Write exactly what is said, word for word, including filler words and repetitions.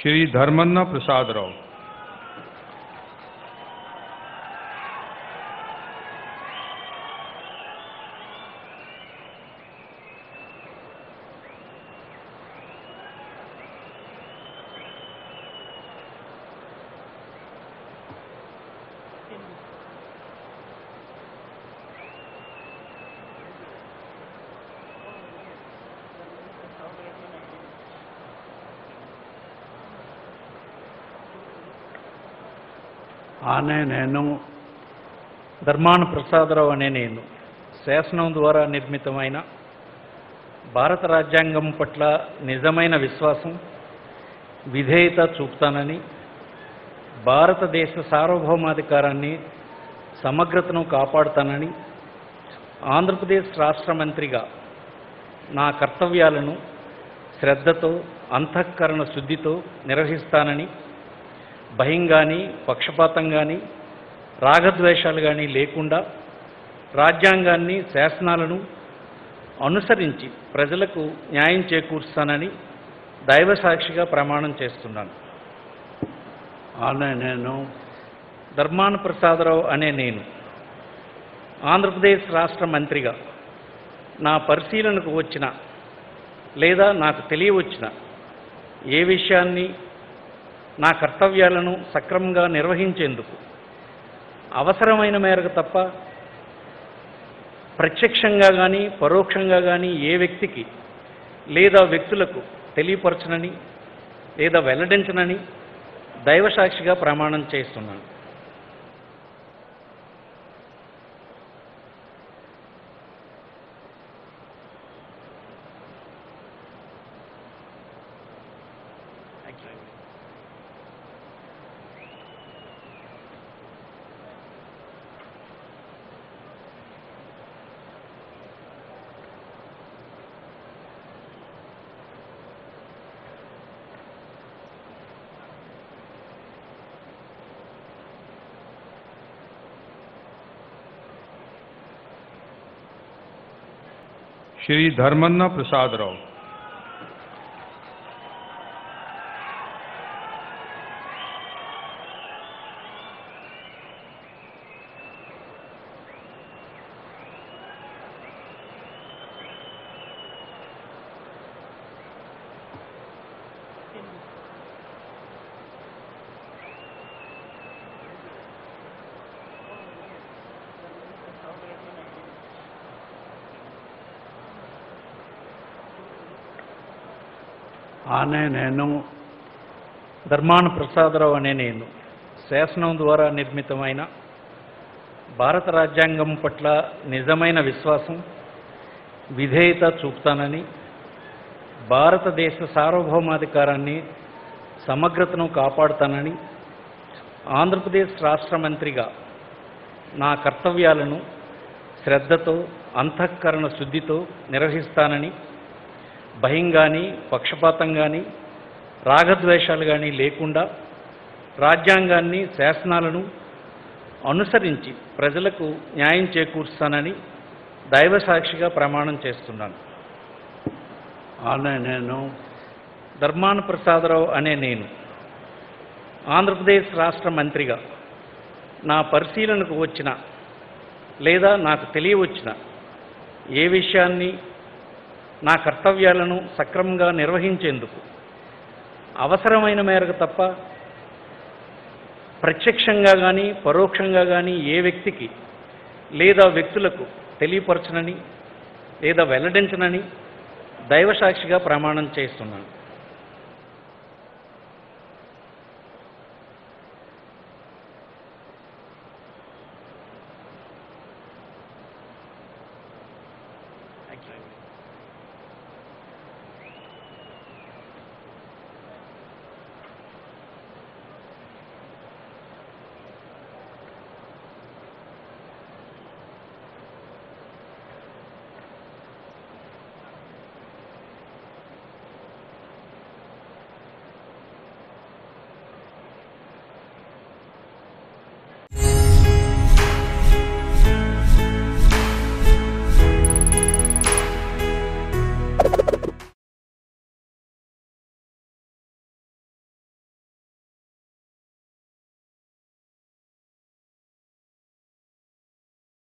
श्री धर्मन्न प्रसाद राव। ఆనే నేను ధర్మాన ప్రసాదరావు అనే నేను శాసనం ద్వారా నిర్మితమైన భారత రాజ్యాంగం పట్ల నిజమైన విశ్వాసం విధేయత చూపుతానని, భారతదేశ సార్వభౌమాధికారాన్ని సమగ్రతను కాపాడుతానని, ఆంధ్రప్రదేశ్ రాష్ట్ర మంత్రిగా నా కర్తవ్యాలను శ్రద్ధతో అంతఃకరణ శుద్ధితో నిర్వహిస్తానని, భయం కానీ పక్షపాతం కానీ రాగద్వేషాలు కానీ లేకుండా రాజ్యాంగాన్ని శాసనాలను అనుసరించి ప్రజలకు న్యాయం చేకూరుస్తానని దైవసాక్షిగా ప్రమాణం చేస్తున్నాను. అనే నేను ధర్మాన ప్రసాదరావు అనే నేను ఆంధ్రప్రదేశ్ రాష్ట్ర మంత్రిగా నా పరిశీలనకు వచ్చిన లేదా నాకు తెలియవచ్చిన ఏ విషయాన్ని నా కర్తవ్యాలను సక్రమంగా నిర్వహించేందుకు అవసరమైన మేరకు తప్ప ప్రత్యక్షంగా కానీ పరోక్షంగా కానీ ఏ వ్యక్తికి లేదా వ్యక్తులకు తెలియపరచనని లేదా వెల్లడించనని దైవసాక్షిగా ప్రమాణం చేస్తున్నాను. श्री धर्मन्न प्रसाद राव। ఆనే నేను ధర్మాన ప్రసాదరావు అనే నేను శాసనం ద్వారా నిర్మితమైన భారత రాజ్యాంగం పట్ల నిజమైన విశ్వాసం విధేయత చూపుతానని, భారతదేశ సార్వభౌమాధికారాన్ని సమగ్రతను కాపాడుతానని, ఆంధ్రప్రదేశ్ రాష్ట్ర మంత్రిగా నా కర్తవ్యాలను శ్రద్ధతో అంతఃకరణ శుద్ధితో నిర్వహిస్తానని, భయం కానీ పక్షపాతం కానీ రాగద్వేషాలు కానీ లేకుండా రాజ్యాంగాన్ని శాసనాలను అనుసరించి ప్రజలకు న్యాయం చేకూరుస్తానని దైవసాక్షిగా ప్రమాణం చేస్తున్నాను. అనే నేను ధర్మాన ప్రసాదరావు అనే నేను ఆంధ్రప్రదేశ్ రాష్ట్ర మంత్రిగా నా పరిశీలనకు వచ్చిన లేదా నాకు తెలియవచ్చిన ఏ విషయాన్ని నా కర్తవ్యాలను సక్రమంగా నిర్వహించేందుకు అవసరమైన మేరకు తప్ప ప్రత్యక్షంగా కానీ పరోక్షంగా కానీ ఏ వ్యక్తికి లేదా వ్యక్తులకు తెలియపరచనని లేదా వెల్లడించనని దైవసాక్షిగా ప్రమాణం చేస్తున్నాను. Thank you.